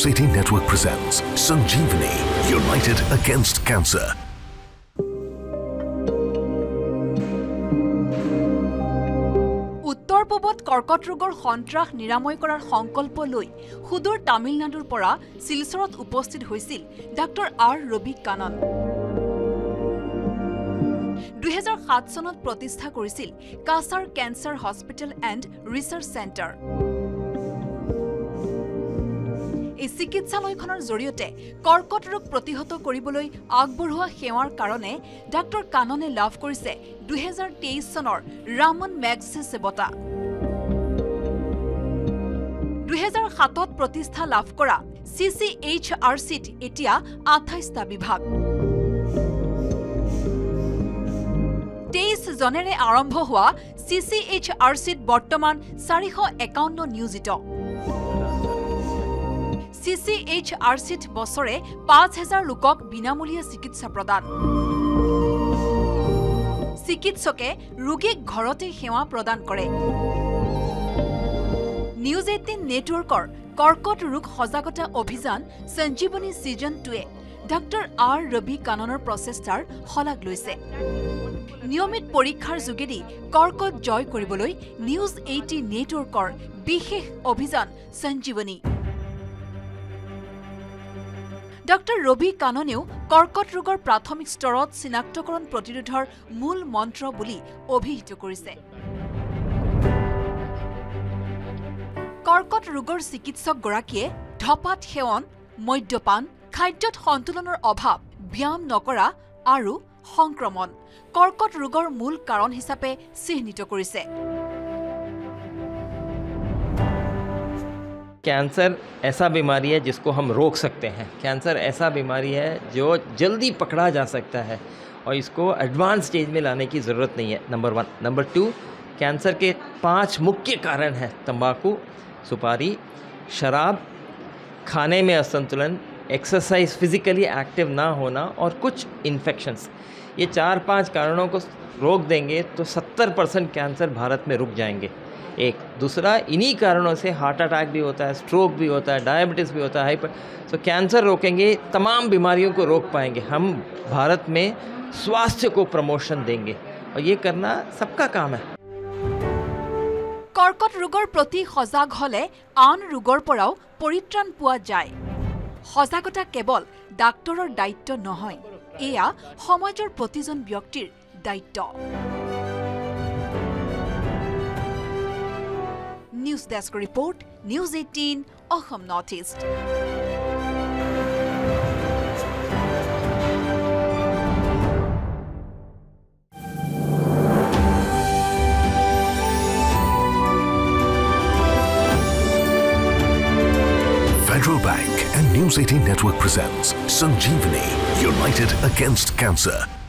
News18 Network presents Sanjivani, United Against Cancer. উত্তৰ-পূবত কৰ্কট ৰোগৰ সন্ত্ৰাস নিৰাময় কৰাৰ সংকল্প লৈ সুদূৰ তামিলনাডুৰ পৰা শিলচৰত উপস্থিত হৈছিল ডাক্তৰ আৰ ৰবি কানন। 2007 চনত প্ৰতিষ্ঠা কৰিছিল Cachar cancer hospital and research centre. এই চিকিৎসালয়খনৰ জৰিয়তে কৰ্কট ৰোগ প্ৰতিহত কৰিবলৈ আগবঢ়োৱা সেৱাৰ কাৰণে ডাক্তৰ কাননে লাভ কৰিছে 2023 চনৰ ৰামন মেগছেছে বঁটা। 2007ত প্ৰতিষ্ঠা লাভ কৰা CCHRCত এতিয়া 28টা বিভাগ। 23 জনেৰে আৰম্ভ হোৱা CCHRCত বৰ্তমান 451 নিয়োজিত। CCHRCত বছৰে 5000 লোকক বিনামূলীয়া চিকিৎসা প্ৰদান। চিকিৎসকে ৰোগীক ঘৰতে সেৱা প্ৰদান কৰে। News18 নেটৱৰ্কৰ কৰ্কট ৰোগ সজাগতা অভিযান সঞ্জীৱনী সিজন 2 ডাক্তৰ আৰ ৰবি কাননৰ প্ৰচেষ্টাৰ শলাগ লৈছে। নিয়মিত পৰীক্ষাৰ যোগেদি কৰ্কট জয় কৰিবলৈ News18 নেটৱৰ্কৰ বিশেষ অভিযান সঞ্জীৱনী। ডাক্তৰ ৰবি কাননেও কৰ্কট ৰোগৰ প্ৰাথমিক স্তৰত চিনাক্তকৰণ প্ৰতিৰোধৰ মূল মন্ত্ৰ বুলি অভিহিত কৰিছে। কৰ্কট ৰোগৰ চিকিৎসকগৰাকীয়ে ধপাত সেৱন, মদ্যপান, খাদ্যত সন্তুলনৰ অভাৱ, ব্যায়াম নকৰা আৰু সংক্ৰমণ কৰ্কট ৰোগৰ মূল কাৰণ হিচাপে চিহ্নিত কৰিছে। कैंसर ऐसा बीमारी है जिसको हम रोक सकते हैं। कैंसर ऐसा बीमारी है जो जल्दी पकड़ा जा सकता है और इसको एडवांस स्टेज में लाने की ज़रूरत नहीं है, नंबर 1। नंबर 2, कैंसर के 5 मुख्य कारण हैं: तंबाकू, सुपारी, शराब, खाने में असंतुलन, एक्सरसाइज, फिज़िकली एक्टिव ना होना और कुछ इन्फेक्शंस। ये 4-5 कारणों को रोक देंगे तो 70% कैंसर भारत में रुक जाएंगे। एक दूसरा, इन्हीं कारणों से हार्ट अटैक भी होता है, स्ट्रोक भी होता है, डायबिटीज़ भी होता है, तो कैंसर रोकेंगे, तमाम बीमारियों को रोक पाएंगे। हम भारत में स्वास्थ्य को प्रमोशन देंगे और ये करना सबका काम है। কৰ্কট ৰোগৰ প্ৰতি সজাগ হলে আন ৰোগৰ পৰাও পৰিত্ৰাণ পোৱা যায়। সজাগতা কেৱল ডাক্তৰৰ দায়িত্ব নহয়, এয়া সমাজৰ প্ৰতিজন ব্যক্তিৰ দায়িত্ব। News Desk Report, News18 Assam Northeast. Federal Bank and News18 Network presents Sanjivani, United Against Cancer.